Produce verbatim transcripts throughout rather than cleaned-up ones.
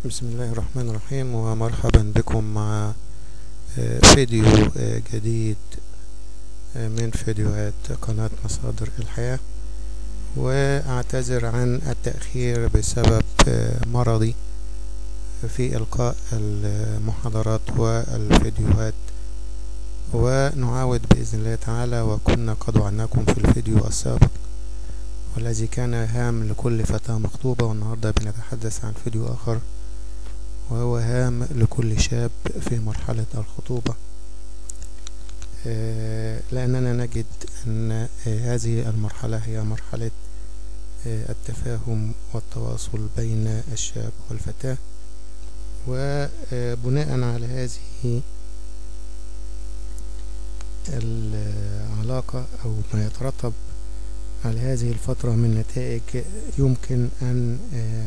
بسم الله الرحمن الرحيم، ومرحبا بكم مع فيديو جديد من فيديوهات قناة مصادر الحياة. وأعتذر عن التأخير بسبب مرضي في إلقاء المحاضرات والفيديوهات، ونعاود بإذن الله تعالى. وكنا قد وعدناكم في الفيديو السابق والذي كان هام لكل فتاة مخطوبة، والنهاردة بنتحدث عن فيديو آخر وهو هام لكل شاب في مرحلة الخطوبة، لأننا نجد أن هذه المرحلة هي مرحلة التفاهم والتواصل بين الشاب والفتاة. وبناء على هذه العلاقة أو ما يترتب على هذه الفترة من نتائج، يمكن أن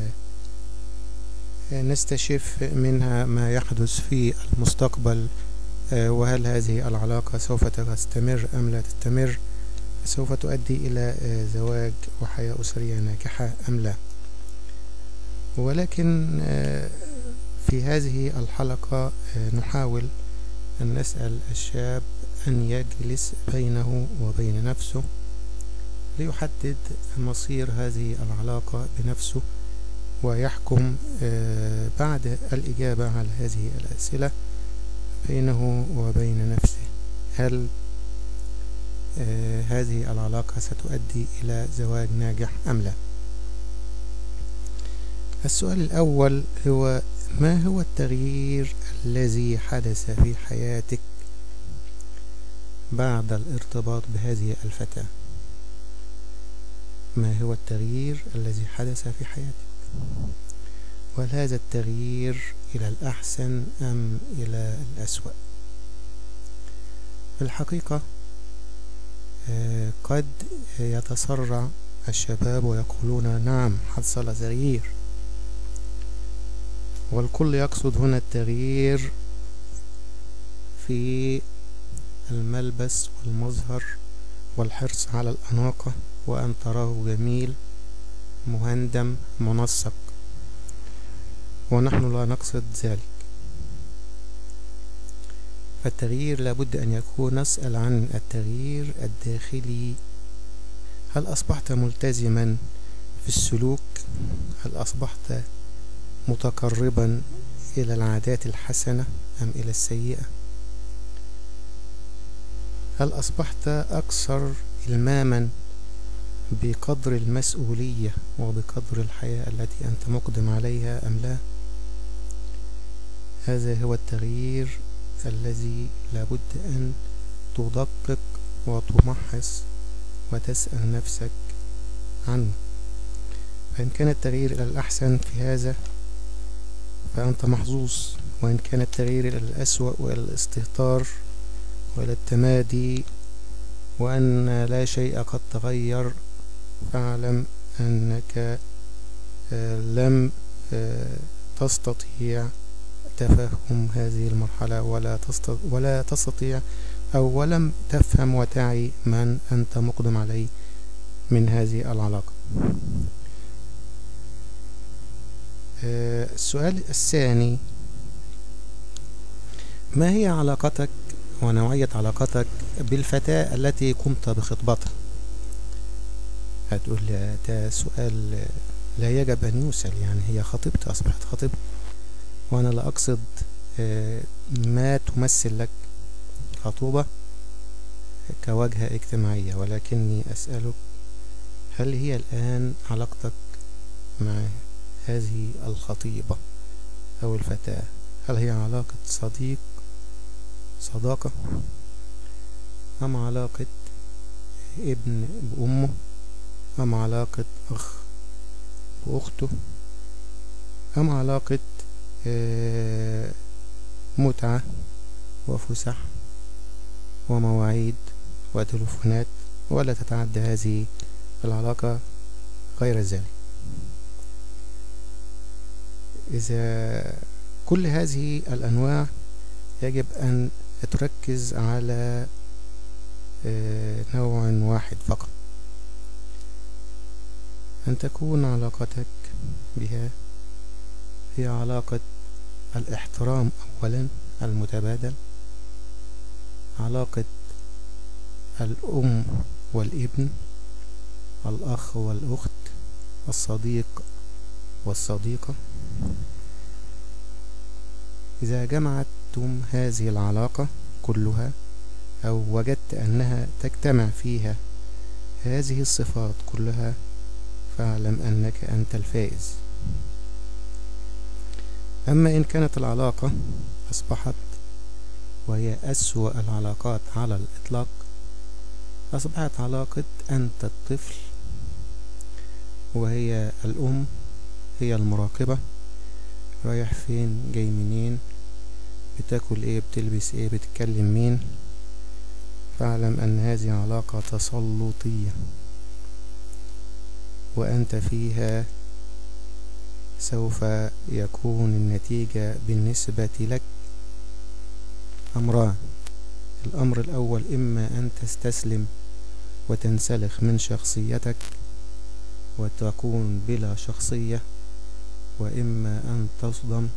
نستشف منها ما يحدث في المستقبل، وهل هذه العلاقة سوف تستمر أم لا تستمر، سوف تؤدي إلى زواج وحياة أسرية ناجحة أم لا. ولكن في هذه الحلقة نحاول أن نسأل الشاب أن يجلس بينه وبين نفسه ليحدد مصير هذه العلاقة بنفسه، ويحكم بعد الإجابة على هذه الأسئلة بينه وبين نفسه هل هذه العلاقة ستؤدي إلى زواج ناجح أم لا. السؤال الأول هو: ما هو التغيير الذي حدث في حياتك بعد الارتباط بهذه الفتاة؟ ما هو التغيير الذي حدث في حياتك؟ وهل هذا التغيير إلى الأحسن أم إلى الأسوأ؟ في الحقيقة قد يتسرع الشباب ويقولون نعم حصل تغيير، والكل يقصد هنا التغيير في الملبس والمظهر والحرص على الأناقة، وأن تراه جميل مهندم منسق، ونحن لا نقصد ذلك. فالتغيير لابد أن يكون، نسأل عن التغيير الداخلي. هل أصبحت ملتزما في السلوك؟ هل أصبحت متقربا إلى العادات الحسنة أم إلى السيئة؟ هل أصبحت أكثر إلماما بقدر المسؤولية وبقدر الحياة التي أنت مقدم عليها أم لا؟ هذا هو التغيير الذي لابد أن تدقق وتمحص وتسأل نفسك عنه. فإن كان التغيير إلى الأحسن في هذا فأنت محظوظ، وإن كان التغيير إلى الأسوأ وإلى الاستهتار وإلى التمادي وأن لا شيء قد تغير، فاعلم أنك لم تستطيع تفهم هذه المرحلة، ولا ولا تستطيع أو ولم تفهم وتعي من أنت مقدم عليه من هذه العلاقة. السؤال الثاني: ما هي علاقتك ونوعية علاقتك بالفتاة التي قمت بخطبتها؟ هتقول لي ده سؤال لا يجب أن يسأل، يعني هي خطيبتي، أصبحت خطيبتي، وأنا لا أقصد ما تمثل لك خطوبة كواجهة اجتماعية، ولكني أسألك هل هي الآن علاقتك مع هذه الخطيبة أو الفتاة، هل هي علاقة صديق صداقة، أم علاقة ابن بأمه، أم علاقة أخ بأخته، أم علاقة متعة وفسح ومواعيد وتلفونات، ولا تتعدى هذه العلاقة غير ذلك؟ إذا كل هذه الأنواع يجب أن تركز على نوع واحد فقط، أن تكون علاقتك بها هي علاقة الاحترام أولا المتبادل، علاقة الأم والابن، الأخ والأخت، الصديق والصديقة. إذا جمعتم هذه العلاقة كلها أو وجدت أنها تجتمع فيها هذه الصفات كلها فاعلم أنك أنت الفائز. أما إن كانت العلاقة أصبحت وهي أسوأ العلاقات على الإطلاق، أصبحت علاقة أنت الطفل وهي الأم هي المراقبة، رايح فين جاي منين بتاكل ايه بتلبس ايه بتتكلم مين، فاعلم أن هذه علاقة تسلطية وأنت فيها سوف يكون النتيجة بالنسبة لك أمران. الأمر الأول إما أن تستسلم وتنسلخ من شخصيتك وتكون بلا شخصية، وإما أن تصدم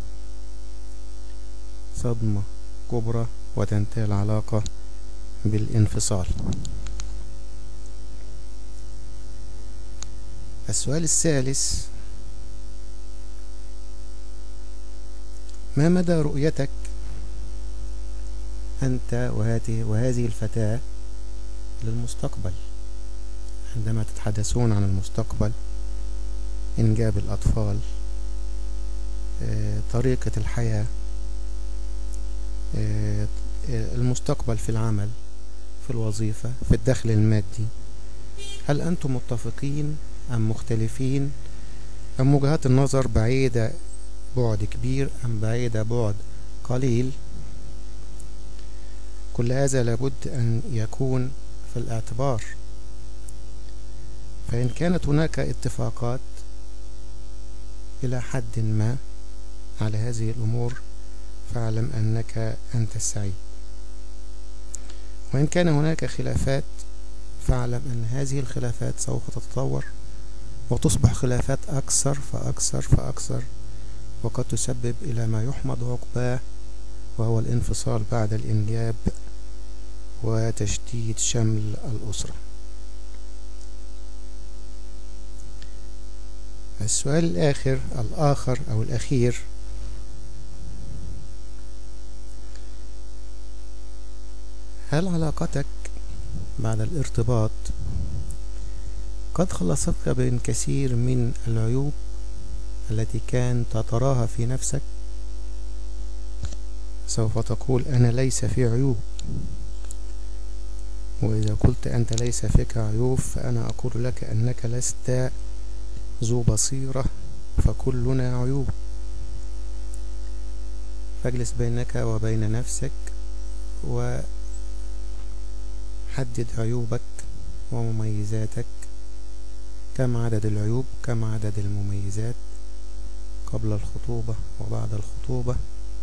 صدمة كبرى وتنتهي العلاقة بالانفصال. السؤال الثالث: ما مدى رؤيتك أنت وهذه وهذه الفتاة للمستقبل؟ عندما تتحدثون عن المستقبل، إنجاب الأطفال، طريقة الحياة، المستقبل في العمل، في الوظيفة، في الدخل المادي، هل أنتم متفقين أم مختلفين، أم وجهات النظر بعيدة بعد كبير أم بعيدة بعد قليل؟ كل هذا لابد أن يكون في الاعتبار. فإن كانت هناك اتفاقات إلى حد ما على هذه الأمور فاعلم أنك أنت السعيد، وإن كان هناك خلافات فاعلم أن هذه الخلافات سوف تتطور وتصبح خلافات أكثر فأكثر فأكثر، وقد تسبب إلى ما يحمد عقباه وهو الانفصال بعد الإنجاب وتشتيت شمل الأسرة. السؤال الآخر الآخر أو الأخير: هل علاقتك بعد الارتباط قد خلصتك من كثير من العيوب التي كانت تراها في نفسك؟ سوف تقول أنا ليس في عيوب، وإذا قلت أنت ليس فيك عيوب فأنا أقول لك أنك لست ذو بصيرة، فكلنا عيوب. فاجلس بينك وبين نفسك وحدد عيوبك ومميزاتك، كم عدد العيوب كم عدد المميزات قبل الخطوبة وبعد الخطوبة،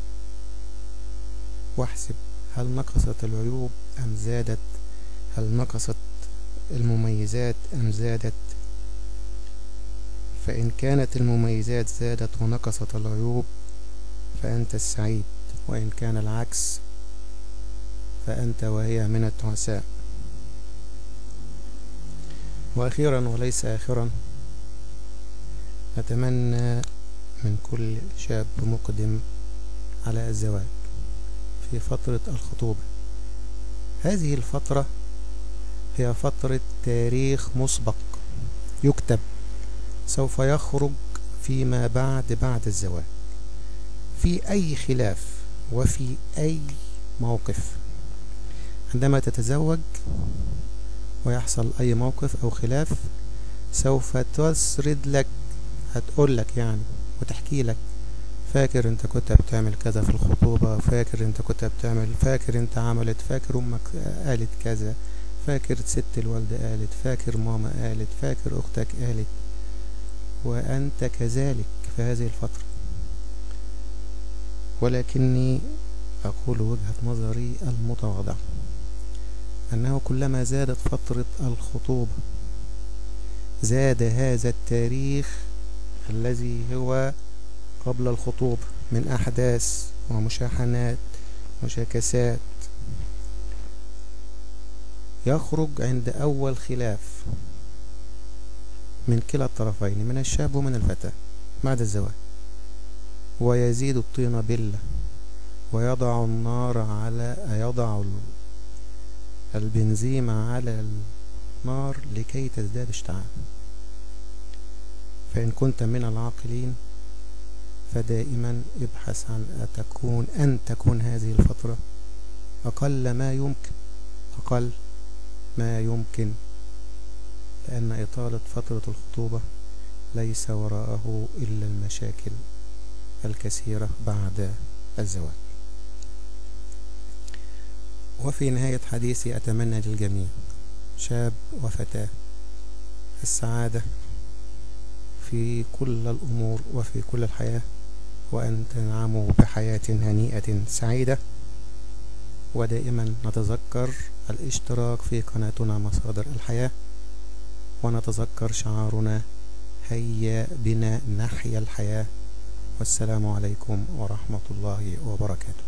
واحسب هل نقصت العيوب أم زادت، هل نقصت المميزات أم زادت. فإن كانت المميزات زادت ونقصت العيوب فأنت السعيد، وإن كان العكس فأنت وهي من التعساء. وأخيرا وليس آخرا، أتمنى من كل شاب مقدم على الزواج في فترة الخطوبة، هذه الفترة هي فترة تاريخ مسبق يكتب، سوف يخرج فيما بعد بعد الزواج في أي خلاف وفي أي موقف. عندما تتزوج ويحصل أي موقف أو خلاف سوف تسرد لك، هتقول لك يعني وتحكي لك، فاكر انت كنت بتعمل كذا في الخطوبة، فاكر انت كنت بتعمل، فاكر انت عملت، فاكر امك قالت كذا، فاكر ست الوالدة قالت، فاكر ماما قالت، فاكر اختك قالت، وانت كذلك في هذه الفترة. ولكني اقول وجهة نظري المتواضعة انه كلما زادت فترة الخطوبة زاد هذا التاريخ الذي هو قبل الخطوبة من أحداث ومشاحنات وشكسات يخرج عند أول خلاف من كلا الطرفين، من الشاب ومن الفتاة بعد الزواج، ويزيد الطين بلة ويضع النار على يضع البنزيم على النار لكي تزداد اشتعال. فإن كنت من العاقلين فدائما ابحث عن أن تكون أن تكون هذه الفترة أقل ما يمكن أقل ما يمكن لأن إطالة فترة الخطوبة ليس وراءه إلا المشاكل الكثيرة بعد الزواج. وفي نهاية حديثي أتمنى للجميع شاب وفتاة السعادة في كل الأمور وفي كل الحياة، وأن تنعموا بحياة هنيئة سعيدة. ودائما نتذكر الاشتراك في قناتنا مصادر الحياة، ونتذكر شعارنا هيا بنا نحيا الحياة. والسلام عليكم ورحمة الله وبركاته.